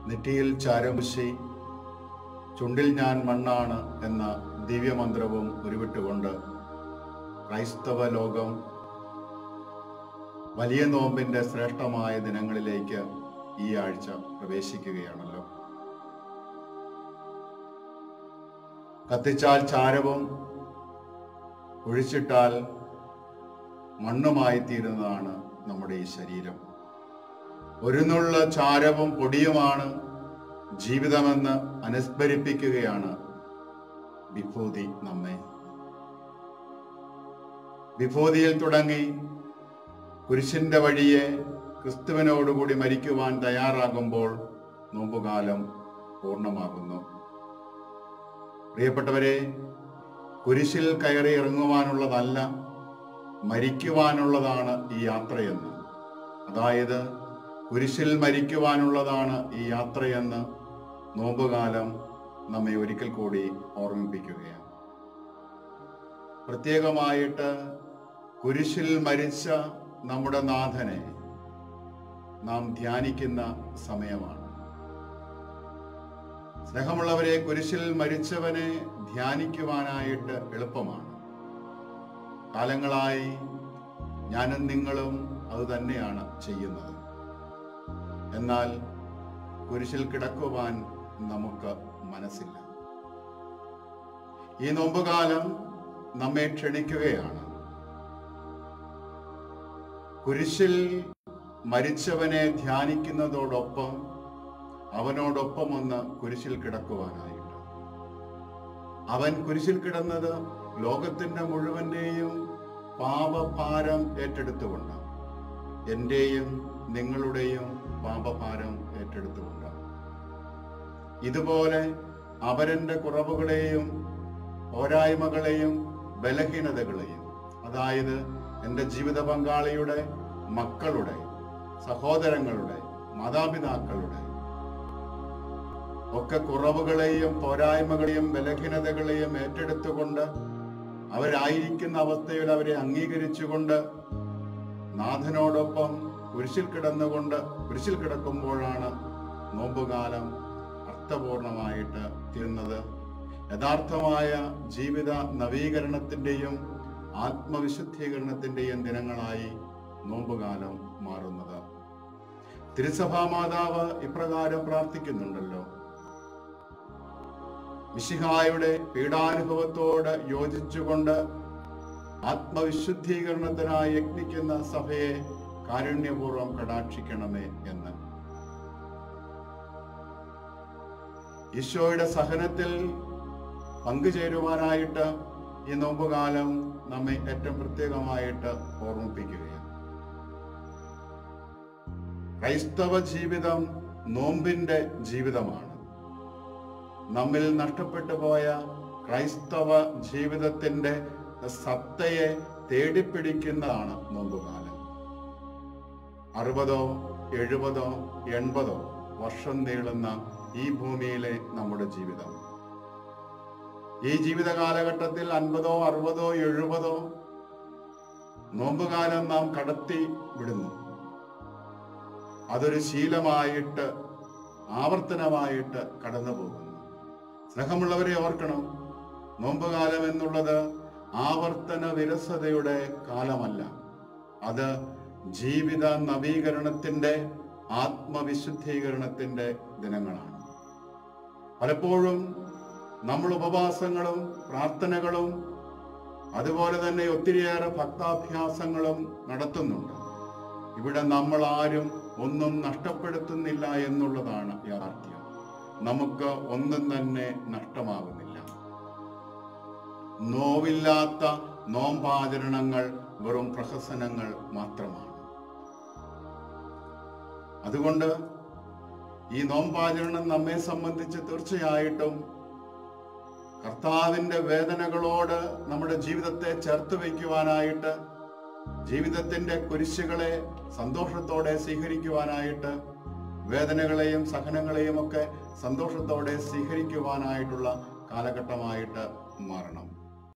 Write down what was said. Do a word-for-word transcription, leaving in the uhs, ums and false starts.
നെറ്റിയിൽ ചാരമുശി ചുണ്ടിൽ ഞാൻ മണ്ണാണ് എന്ന ദിവ്യമന്ത്രവും ഉരുവിട്ടുകൊണ്ട് ക്രൈസ്തവ ലോകം വലിയ നോമ്പിന്റെ ശ്രേഷ്ഠമായ ദിനങ്ങളിലേക്ക് ഈ ആഴ്ച പ്രവേശിക്കുകയാണല്ലോ. കത്തിച്ചാൽ ചാരവും ഒഴിച്ചിട്ടാൽ മണ്ണുമായി തീരുന്നതാണ് നമ്മുടെ ഈ ശരീരം. ഒരു നുള്ള ചാരവും പൊടിയുമാണ് ജീവിതമെന്ന് അനുസ്മരിപ്പിക്കുകയാണ് വിഭൂതി നമ്മെ. വിഭൂതിയിൽ തുടങ്ങി കുരിശിന്റെ വഴിയെ ക്രിസ്തുവിനോടുകൂടി മരിക്കുവാൻ തയ്യാറാകുമ്പോൾ നോമ്പുകാലം പൂർണ്ണമാകുന്നു. പ്രിയപ്പെട്ടവരെ, കുരിശിൽ കയറി ഇറങ്ങുവാനുള്ളതല്ല, മരിക്കുവാനുള്ളതാണ് ഈ യാത്രയെന്ന്, അതായത് കുരിശിൽ മരിക്കുവാനുള്ളതാണ് ഈ യാത്രയെന്ന് നോമ്പുകാലം നമ്മെ ഒരിക്കൽ കൂടി ഓർമ്മിപ്പിക്കുകയാണ്. പ്രത്യേകമായിട്ട് കുരിശിൽ മരിച്ച നമ്മുടെ നാഥനെ നാം ധ്യാനിക്കുന്ന സമയമാണ്. സ്നേഹമുള്ളവരെ, കുരിശിൽ മരിച്ചവനെ ധ്യാനിക്കുവാനായിട്ട് എളുപ്പമാണ്. കാലങ്ങളായി ഞാനും നിങ്ങളും അത് തന്നെയാണ് ചെയ്യുന്നത്. എന്നാൽ കുരിശിൽ കിടക്കുവാൻ നമുക്ക് മനസ്സില്ല. ഈ നോമ്പുകാലം നമ്മെ ക്ഷണിക്കുകയാണ്. കുരിശിൽ മരിച്ചവനെ ധ്യാനിക്കുന്നതോടൊപ്പം അവനോടൊപ്പം ഒന്ന് കുരിശിൽ കിടക്കുവാനായിട്ട്. അവൻ കുരിശിൽ കിടന്നത് ലോകത്തിന്റെ മുഴുവന്റെയും പാപഭാരം ഏറ്റെടുത്തുകൊണ്ട്, എന്റെയും നിങ്ങളുടെയും പാപഭാരം ഏറ്റെടുത്തുകൊണ്ട്. ഇതുപോലെ അവരന്റെ കുറവുകളെയും പോരായ്മകളെയും ബലഹീനതകളെയും, അതായത് എൻ്റെ ജീവിത പങ്കാളിയുടെ, മക്കളുടെ, സഹോദരങ്ങളുടെ, മാതാപിതാക്കളുടെ ഒക്കെ കുറവുകളെയും പോരായ്മകളെയും ബലഹീനതകളെയും ഏറ്റെടുത്തുകൊണ്ട് അവരായിരിക്കുന്ന അവസ്ഥയിൽ അവരെ അംഗീകരിച്ചുകൊണ്ട് നാഥനോടൊപ്പം കുരിശിൽ കിടന്നുകൊണ്ട് കുരിശിൽ കിടക്കുമ്പോഴാണ് നോമ്പുകാലം അർത്ഥപൂർണമായിട്ട് തീർന്നത്. യഥാർത്ഥമായ ജീവിത നവീകരണത്തിന്റെയും ആത്മവിശുദ്ധീകരണത്തിന്റെയും ദിനങ്ങളായി നോമ്പുകാലം മാറുന്നത്. തിരുസഭാ മാതാവ് ഇപ്രകാരം പ്രാർത്ഥിക്കുന്നുണ്ടല്ലോ: മിശിഹായുടെ പീഡാനുഭവത്തോട് യോജിച്ചുകൊണ്ട് ആത്മവിശുദ്ധീകരണത്തിനായി യത്നിക്കുന്ന സഭയെ കാരുണ്യപൂർവ്വം കടാക്ഷിക്കണമേ എന്ന്. ഈശോയുടെ സഹനത്തിൽ പങ്കുചേരുവാനായിട്ട് ഈ നോമ്പുകാലം നമ്മെ ഏറ്റവും പ്രത്യേകമായിട്ട് ഓർമ്മിപ്പിക്കുകയാണ്. ക്രൈസ്തവ ജീവിതം നോമ്പിന്റെ ജീവിതമാണ്. നമ്മിൽ നഷ്ടപ്പെട്ടു പോയ ക്രൈസ്തവ ജീവിതത്തിന്റെ സത്തയെ തേടിപ്പിടിക്കുന്നതാണ് നോമ്പുകാലം. അറുപതോ എഴുപതോ എൺപതോ വർഷം നീളുന്ന ഈ ഭൂമിയിലെ നമ്മുടെ ജീവിതം, ഈ ജീവിത കാലഘട്ടത്തിൽ അൻപതോ അറുപതോ എഴുപതോ നോമ്പുകാലം നാം കടത്തി വിടുന്നു. അതൊരു ശീലമായിട്ട് ആവർത്തനമായിട്ട് കടന്നു പോകുന്നു. സ്നേഹമുള്ളവരെ, ഓർക്കണം, നോമ്പുകാലം എന്നുള്ളത് ആവർത്തന വിരസതയുടെ കാലമല്ല. അത് ജീവിത നവീകരണത്തിന്റെ ആത്മവിശുദ്ധീകരണത്തിന്റെ ദിനങ്ങളാണ്. പലപ്പോഴും നമ്മൾ ഉപവാസങ്ങളും പ്രാർത്ഥനകളും അതുപോലെ തന്നെ ഒത്തിരിയേറെ ഭക്താഭ്യാസങ്ങളും നടത്തുന്നുണ്ട്. ഇവിടെ നമ്മൾ ആരും ഒന്നും നഷ്ടപ്പെടുത്തുന്നില്ല എന്നുള്ളതാണ് യാഥാർത്ഥ്യം. നമുക്ക് ഒന്നും തന്നെ നഷ്ടമാകുന്നില്ല. നോവില്ലാത്ത നോമ്പാചരണങ്ങൾ വെറും പ്രഹസനങ്ങൾ മാത്രമാണ്. അതുകൊണ്ട് ഈ നോമ്പാചരണം നമ്മെ സംബന്ധിച്ച് തീർച്ചയായിട്ടും കർത്താവിന്റെ വേദനകളോട് നമ്മുടെ ജീവിതത്തെ ചേർത്ത് വയ്ക്കുവാനായിട്ട്, ജീവിതത്തിന്റെ കുരിശുകളെ സന്തോഷത്തോടെ സ്വീകരിക്കുവാനായിട്ട്, വേദനകളെയും സഹനങ്ങളെയും ഒക്കെ സന്തോഷത്തോടെ സ്വീകരിക്കുവാനായിട്ടുള്ള കാലഘട്ടമായിട്ട് മാറണം.